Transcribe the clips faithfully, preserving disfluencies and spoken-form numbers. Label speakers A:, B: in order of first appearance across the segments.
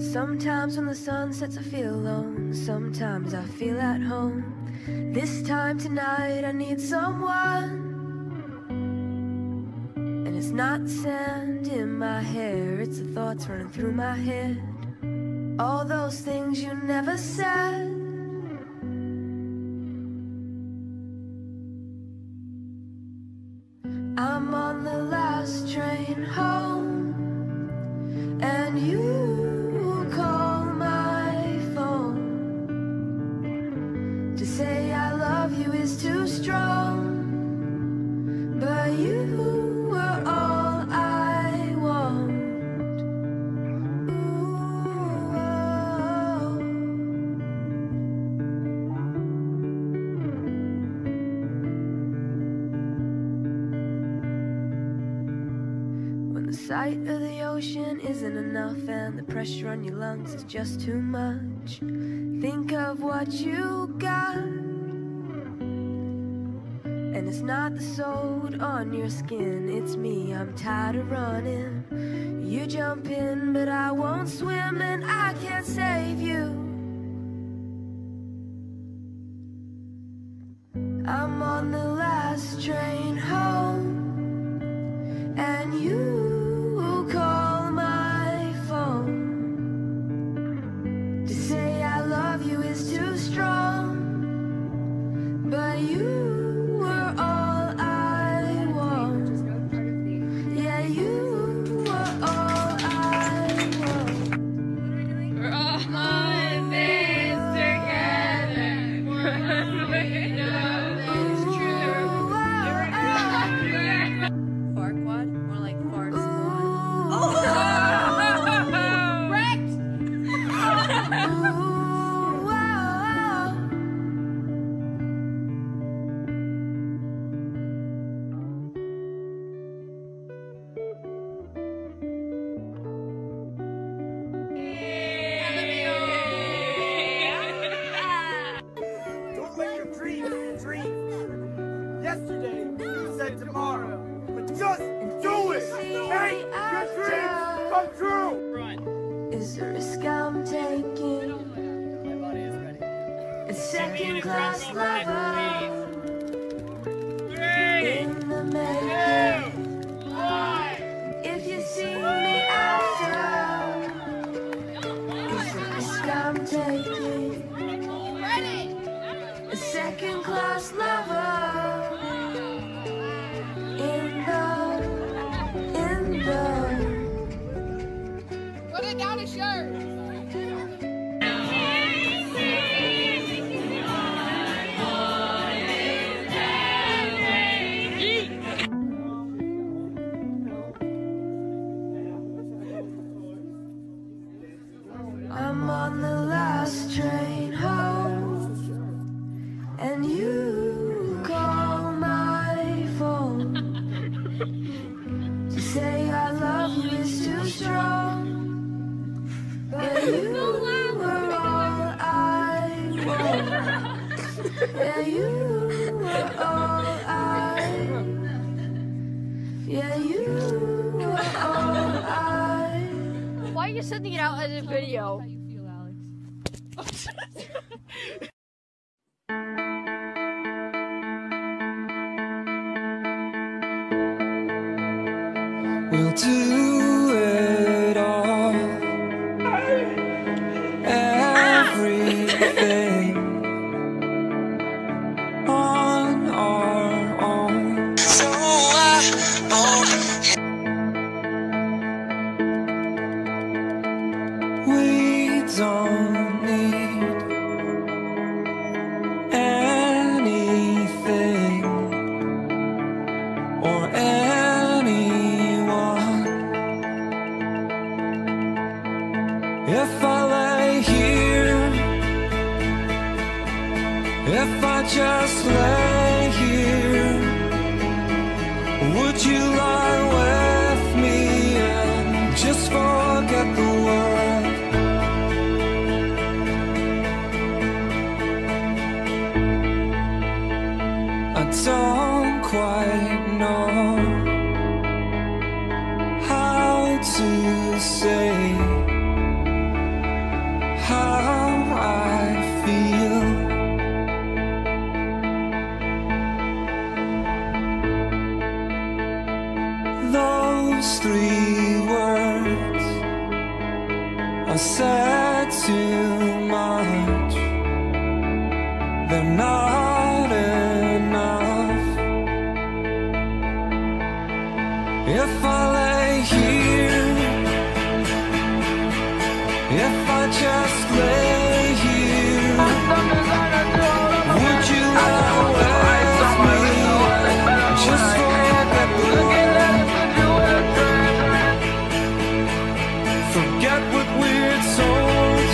A: Sometimes when the sun sets I feel alone, sometimes I feel at home. This time tonight I need someone. And it's not the sand in my hair, it's the thoughts running through my head. All those things you never said. I'm on the last train home, and you call my phone to say I love you is too strong, but you were all I want. Ooh, oh. When the sight of the ocean isn't enough and the pressure on your lungs is just too much, think of what you got. And it's not the salt on your skin, it's me, I'm tired of running. You jump in, but I won't swim, and I can't save you. I'm on the last train home, and you call my phone to say I love you is too strong, but you were all I want. Yeah, you were all I want.
B: We're all in this together. We know it's true.
C: Far quad? More like far squad.
B: Wrecked!
D: Don't let your dreams dream. Yesterday, you said tomorrow, but just do it. Make your dreams come true.
A: Is the risk I'm taking? A second class lover in the making. If you see me after, is the risk I'm taking? A second class lover in the, in the.
B: Put it down his shirt.
A: I'm on the last train home, and you call my phone to say I love you is too strong, but you were all I want. Yeah, you were all I. Yeah, you were all I.
C: Why are you sending it out as a video?
E: We'll do it all, everything on our own. So I won't. We don't need anything or anyone. If I lay here, if I just lay here, would you lie with me and just forget the world? I don't quite know how to say three words. I said too much. They're not enough. If I lay here, if I just lay here, would you lie with me? Just forget the world. Forget what we're told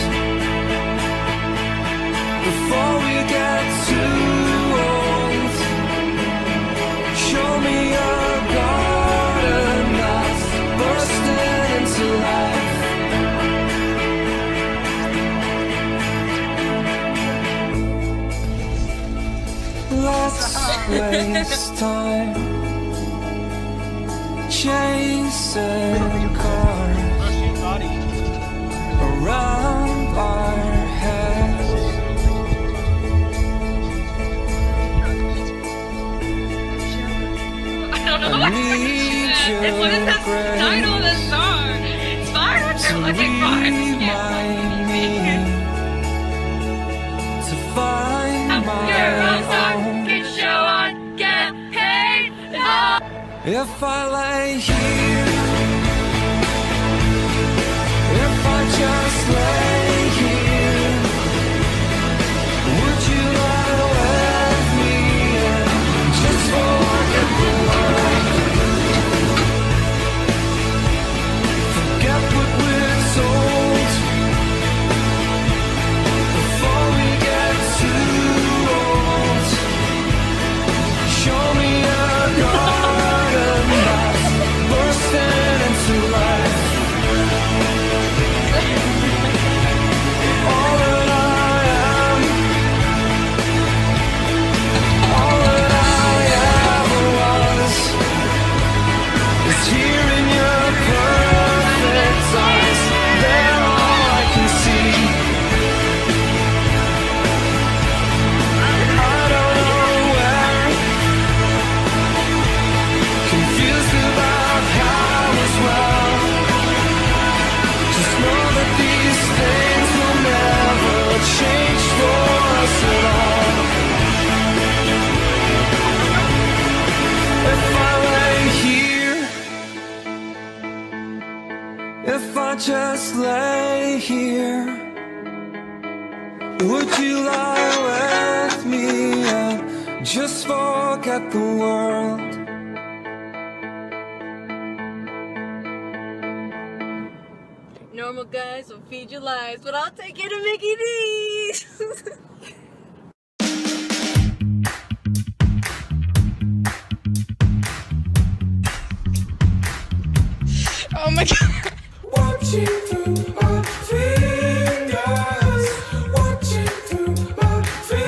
E: before we get too old. Show me a garden that's bursting into life. Let's waste time chasing cars around our heads.
B: I don't know what it's what is the title of the song? It's fire what you're looking for.
E: Remind me to find my own.
B: Get show on, get paid. Oh.
E: If I lay here, if I just lay here, would you lie with me and just forget the world? Forget what we're told before we get too old. Show me a garden that's bursting into life. All that I am, all that I ever was, is here in your perfect eyes. They're all I can see. I don't know where, confused about how as well. Just know that these things will never change for us at all. If I lay here, if I just lay here, would you lie with me and just forget the world?
B: Normal guys will feed you lies, but I'll take you to Mickey D's. Oh my god.
E: Watching through my fingers, watching through my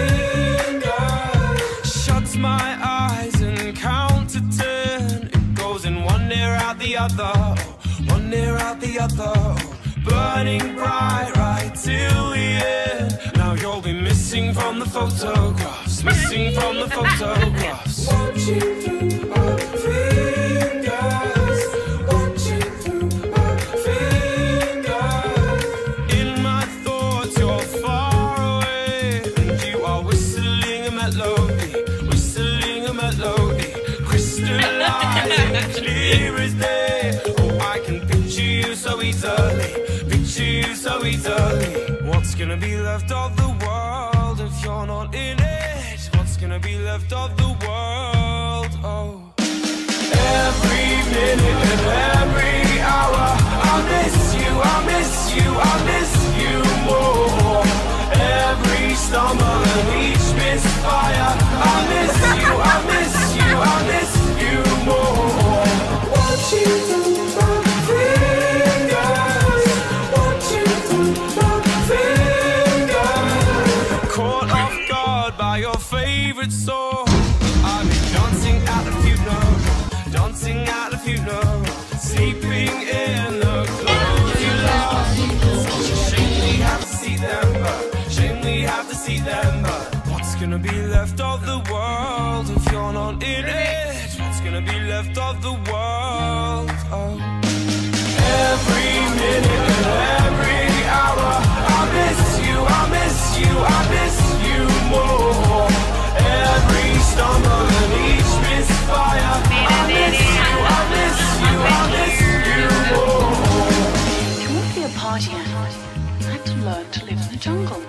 E: fingers. Shuts my eyes and count to ten. It goes in one ear out the other, one ear out the other. Burning bright right till the end. Now you'll be missing from the photographs, missing from the photographs. Watching through my fingers, watching through my fingers. In my thoughts you're far away, and you are whistling a melody, whistling a melody, crystallizing clear as day. Oh, I can picture you so easily, picture you so easily. What's gonna be left of the world if you're not in it? What's gonna be left of the world? Oh, every minute and every hour, I miss you, I miss you, I miss you more. Every stumble and each misfire, I miss you, I miss you, I miss you more. Watching through my fingers, watching through my fingers. Caught off guard by your favorite song. I've been dancing at the funeral, dancing at the funeral, sleeping in the clothes you love. Shame we have to see them, but shame we have to gonna be left of the world if you're not in it? What's what's gonna be left of the world. Oh. Every minute and every hour, I miss you, I miss you, I miss you more. Every stumble and each misfire, I miss you, I miss you, I miss you more.
F: To want to be a partier, I had to learn to live in the jungle.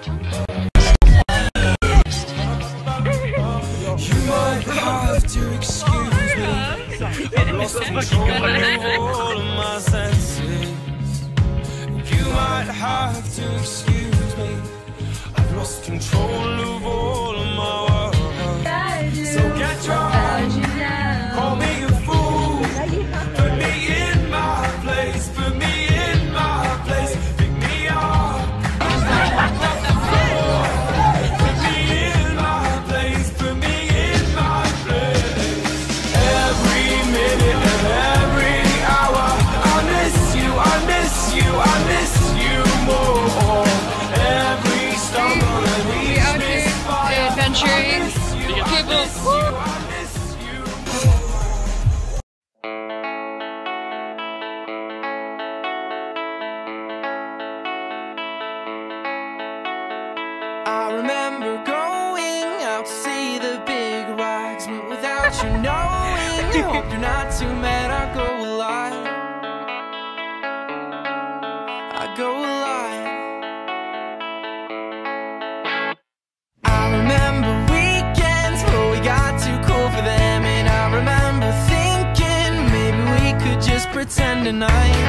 E: You might have to excuse me, I've lost control of all of my senses. You might have to excuse me, I've lost control of all of my world. So get drunk, call me a fool, put me in my place, put me in my place, pick me up. Put me in my place, put me in my place. Every minute and every hour, I miss you, I miss you, I miss you more. Every stumble and each misfire,
B: Adventuring. People.
E: I remember going out to see the big rocks, but without you knowing, I hope you're not too mad. I go a lot, I go a lot. I remember weekends where we got too cool for them, and I remember thinking maybe we could just pretend tonight,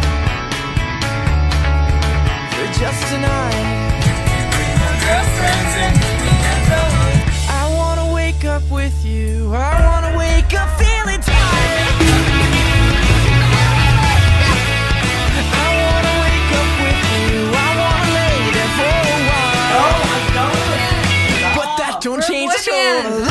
E: for just tonight. I wanna wake up with you, I wanna wake up feeling tired. I wanna wake up with you, I wanna lay there for a while. But that don't change the story.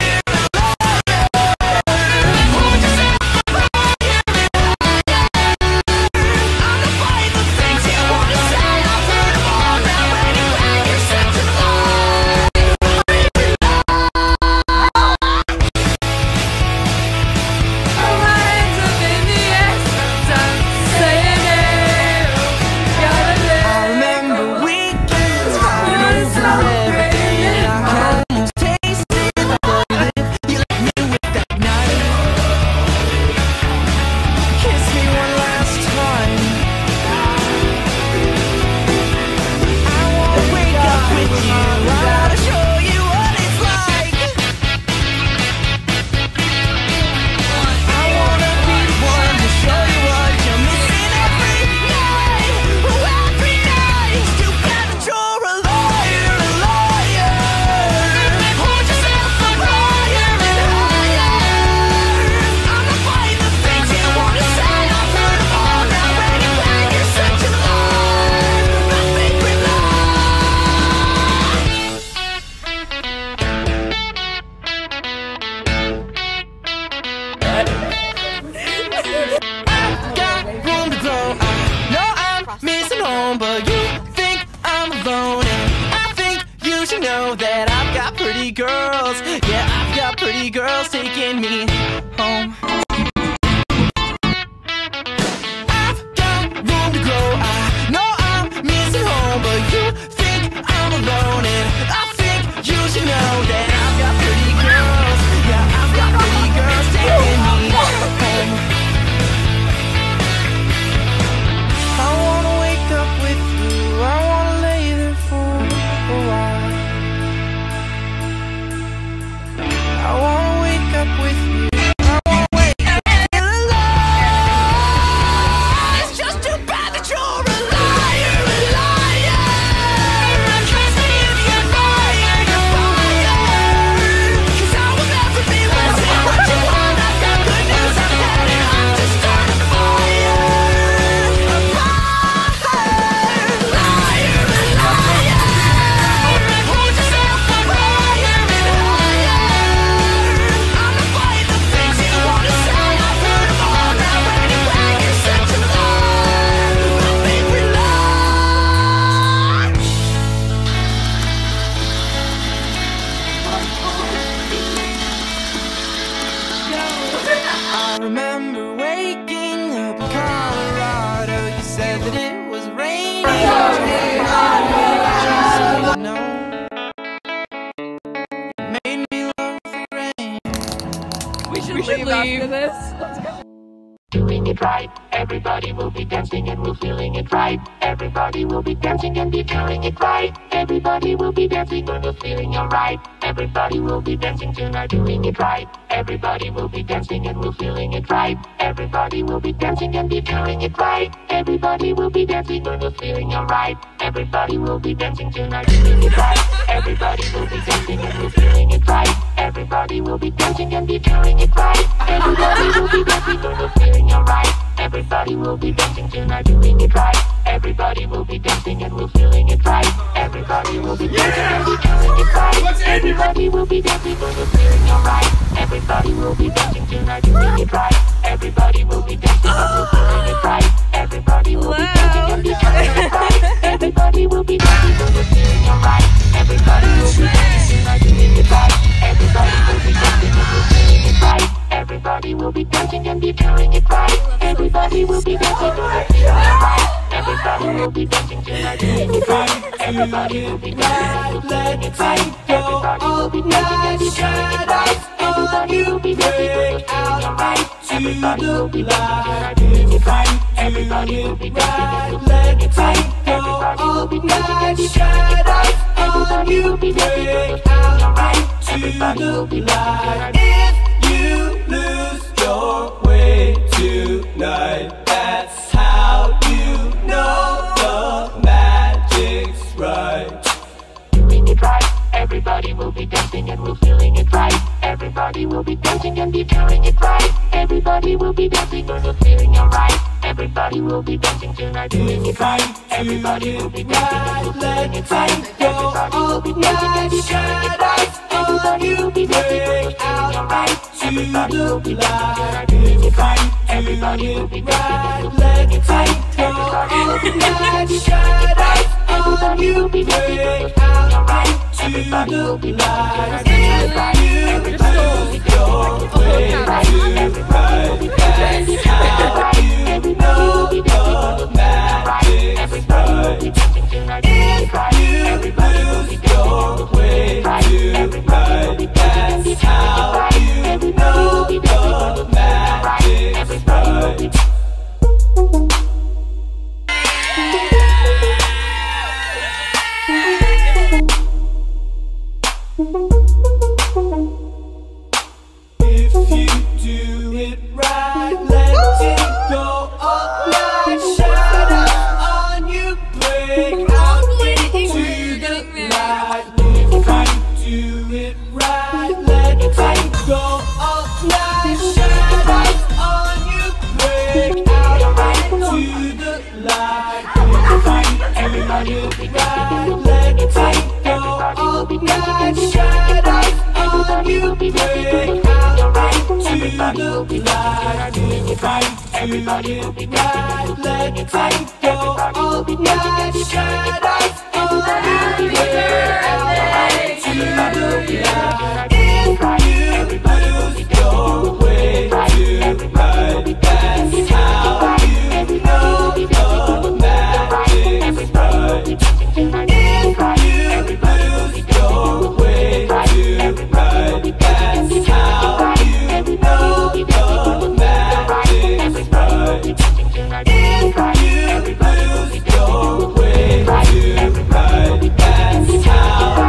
E: Girls, yeah, I've got pretty girls taking me home. I've got room to grow, I know I'm missing home, but you think I'm alone, and I think you should know that I've got pretty girls, yeah, I've got pretty girls taking me home. I wanna wake up with you, I wanna lay there for a while. I wanna wake up with you. I wanna wake up feel alive. It's just too bad that you're a liar, a liar. I'm trusting you, you're fire, you're fire. remember waking up in Colorado. You said that it was raining. No, it made me love the rain.
B: We should,
C: We should
B: leave,
C: leave.
B: after this. Let's go.
G: Doing it right, everybody will be dancing and we're feeling it right. Everybody will be dancing and be doing it right. Everybody will be dancing and we're feeling alright. Everybody will be dancing tonight, doing it right. Everybody will be dancing and we're feeling it right. Everybody will be dancing and be doing it right. Everybody will be dancing and we're feeling alright. Everybody will be dancing tonight, doing it right. Everybody will be dancing and we're feeling it right. Everybody will be dancing and be doing it right. Everybody will be dancing and we're feeling alright. Everybody will be dancing tonight, doing it right. Everybody will be dancing and we're feeling it right. Everybody will be dancing and be doing it right. Everybody will be dancing and we're feeling alright. Everybody will be dancing tonight, doing it right. Everybody will be dancing and we're feeling it right. Everybody will be dancing and be doing it right. Everybody will be dancing and we're feeling alright. Everybody will be dancing tonight, doing it right. Everybody will be dancing and we're feeling it right. Everybody will be dancing and be doing it right. Everybody will be dancing and we're feeling alright. Everybody will be dancing tonight, doing it right. Everybody will be dancing and we're feeling it right. Everybody will be dancing and be doing it right. Everybody will be dancing and we're feeling alright. Everybody will be dancing tonight, doing it right. Everybody will be dancing and we're feeling it right. Everybody will be dancing and be doing it right. Everybody will be dancing and we're feeling alright. Everybody will be dancing tonight.
E: You lose your way tonight. That's how you know the magic's right.
G: Doing it right. Everybody will be dancing and we're feeling it right. Everybody will be dancing and be doing it right. Everybody will be dancing and we're feeling alright. Everybody will be dancing tonight, doing it right. Everybody will be dancing and we're feeling it right. Everybody will be dancing and be doing it right. Everybody will be dancing and we're feeling alright. Everybody will be dancing tonight, doing it right. Everybody will be dancing and we're feeling it right. Everybody will be dancing and be doing it right. Everybody will be dancing and we're feeling alright. Everybody will be dancing tonight, doing it right. Everybody will be dancing and we're feeling it right. Everybody will be dancing and be doing it right. Everybody will be dancing and we're feeling alright. Everybody will be dancing tonight, doing it right. Everybody will be dancing and we're feeling it right. Everybody will be dancing and be doing it right. Everybody will be dancing and we're feeling alright. Everybody will be dancing.
E: If you do it right, let it go all night. Shut up on you, break out into the light. If you do it right, let it go all night. Shut up on you, break out into the light. If you do it right, let it go all night. Shut up on you, break out
G: Everybody will be dancing tonight, doing it right. Everybody will be dancing and we're feeling it right. Everybody will be dancing and be doing it right. Everybody will be dancing and we're feeling it right. Everybody will be dancing and we're feeling it right. Everybody will be dancing and be doing it right. Everybody will be dancing and we're feeling it right. Everybody will be dancing tonight, doing it right. Everybody will be dancing and we're feeling it right. Everybody will be dancing and be doing it right. Everybody will be dancing and we're feeling it right. Everybody will be dancing tonight, doing it right. Everybody will be dancing and we're feeling it right. Everybody will be dancing and be doing it right.